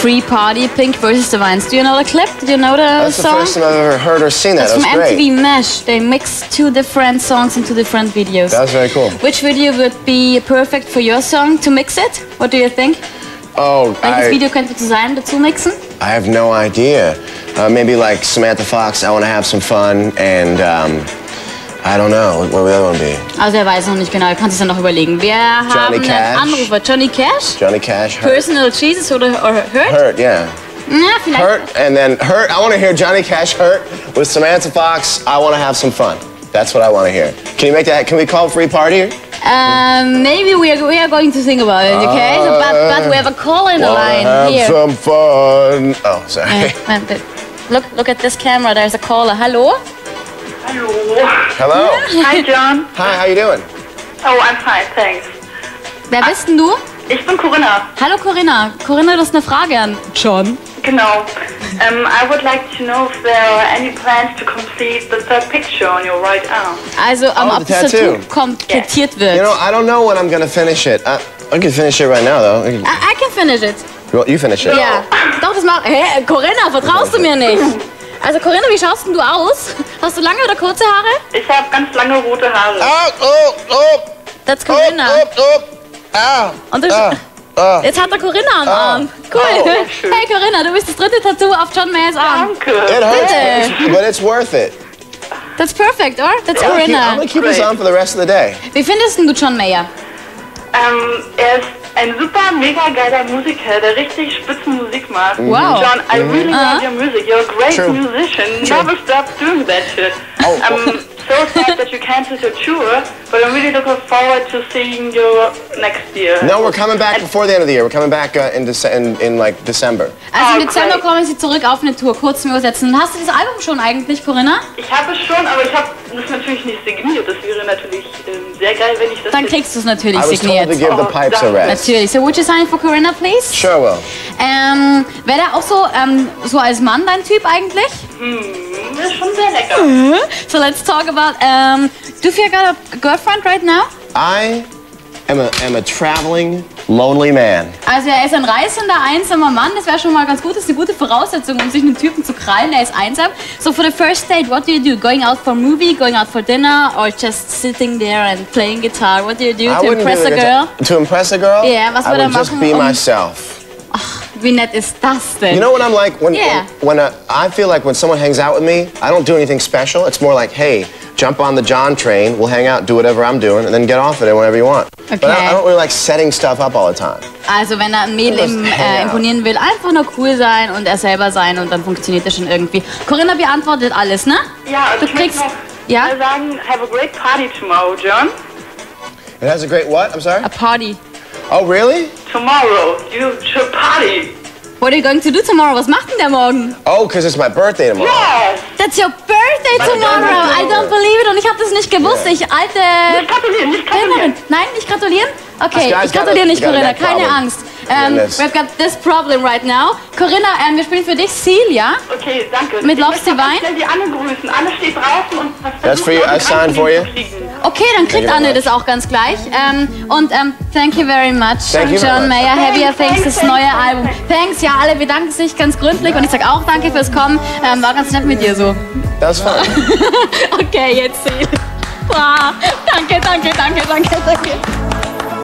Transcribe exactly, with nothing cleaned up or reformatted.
Free Party, Pink versus the Vines. Do you know the clip? Do you know the That's song? That's the first time I've ever heard or seen that. That's That from was M T V great. Mesh. They mixed two different songs into different videos. That was very cool. Which video would be perfect for your song to mix it? What do you think? Oh, Welches I, Video könnte zu sein dazu mixen? I have no idea. Uh, maybe like Samantha Fox, I Want to Have Some Fun, and um, I don't know, what would the other one be? Also er weiß noch nicht genau, er kann sich dann noch überlegen. Wir haben einen Cash. Anrufer. Johnny Cash? Johnny Cash, Hurt. Personal Jesus oder, oder Hurt? Hurt, yeah. Na, vielleicht. Hurt, and then Hurt, I want to hear Johnny Cash Hurt with Samantha Fox, I Want to Have Some Fun. That's what I want to hear. Can you make that, can we call Free Party? Um, maybe we are, we are going to think about it, okay? So, but, but we have a call in the line have here. some fun. Oh, sorry. Uh, uh, look, look at this camera, there's a caller. Hello? Hello. Hello. Hi, John. Hi, how you doing? Oh, I'm fine, thanks. Wer bist denn du? Ich bin Corinna. Hallo Corinna. Corinna, du hast eine Frage an John. Genau. Um, I would like to know if there are any plans to complete the third picture on your right arm. Also, um, Oh, ob the das tattoo. Tattoo komplettiert wird. You know, I don't know when I'm gonna finish it. I, I can finish it right now, though. I can, I, I can finish it. well, you finish it. Ja. Doch, das mach. Hä, Corinna, vertraust du mir nicht? Also Corinna, wie schaust denn du aus? Hast du lange oder kurze Haare? Ich habe ganz lange rote Haare. Oh, oh, oh, That's oh, Corinna. oh, oh, ah, Und du, ah, ah. jetzt hat er Corinna am Arm. Cool. Oh, schön. Hey Corinna, du bist das dritte Tattoo auf John Mayers Arm. Danke. It hurts, Bitte. but it's worth it. That's perfect, or? That's I'm gonna keep, I'm Corinna. gonna keep this Great. on for the rest of the day. Wie findest denn du John Mayer? Ähm, er ist ein super, mega geiler Musiker, der richtig spitzen Musik macht. Wow. John, I really Uh-huh. love your music. You're a great True. musician. True. Never stop doing that shit. Oh. I'm so sad that you canceled your tour, but I'm really looking forward to seeing you next year. No, we're coming back before the end of the year. We're coming back uh, in, Dece in, in like December. Also im Oh, Dezember great. kommen sie zurück auf eine Tour. Kurz mir übersetzen. Hast du das Album schon eigentlich, Corinna? Ich habe es schon, aber ich habe das natürlich nicht signiert. Das wäre natürlich ähm, sehr geil, wenn ich das Dann jetzt- kriegst du es natürlich I was told signiert. to give the pipes a rest. Natürlich. So, would you sign it for Corinna, please? Sure will. Ähm, wäre der auch so, ähm, so als Mann dein Typ eigentlich? Das ist schon sehr lecker. So let's talk about, um, do you feel you got a girlfriend right now? I am a, am a traveling, lonely man. Also er ist ein reisender, einsamer Mann, das wäre schon mal ganz gut, das ist eine gute Voraussetzung, um sich einen Typen zu krallen, er ist einsam. So for the first date, what do you do? Going out for a movie, going out for dinner, or just sitting there and playing guitar? What do you do I to wouldn't impress do a the girl? guitar- To impress a girl? Yeah, was I würde er would just machen, be um- myself. Wie nett ist das denn? You know what I'm like? When, Yeah. when, when uh, I feel like when someone hangs out with me, I don't do anything special. It's more like, hey, jump on the John train, we'll hang out, do whatever I'm doing, and then get off of it whenever you want. But I, Okay. I don't really like setting stuff up all the time. Also wenn er ein Mädel Das im, hang äh, out. imponieren will, einfach nur cool sein und er selber sein und dann funktioniert das schon irgendwie. Corinna beantwortet alles, ne? Ja, also Du ich möchte kriegst- noch ja? mal sagen, have a great party tomorrow, John. It has a great what? I'm sorry? A party. Oh, really? Tomorrow, you should party. What are you going to do tomorrow? Was macht denn der morgen? Oh, because it's my birthday tomorrow. Yes! That's your birthday tomorrow. I don't believe it. Und ich habe das nicht gewusst. Ich alte Nicht gratulieren, nicht Kellnerin. gratulieren. Nein, nicht gratulieren? Okay, This guy's ich gratuliere got a- nicht, got a Corinna. neck Keine problem. Angst. Um, Goodness. we've got this problem right now. Corinna, ähm, wir spielen für dich Seal, ja? Okay, danke. Mit Ich Loves möchte auch Divine? schnell die Anne grüßen. Anne steht draußen und was That's for you. I signed for you. Okay, dann kriegt you very Anne much. das auch ganz gleich. Ähm, und ähm, thank you very much, Thank you very John much. Mayer. Happier Thanks, Thanks, das thanks, neue thanks, Album. thanks. Thanks, ja, alle bedanken sich ganz gründlich und ich sag auch danke fürs Kommen. Ähm, war ganz nett mit dir so. That was fun. Okay, jetzt Seal. Wow. Danke, danke, danke, danke, danke.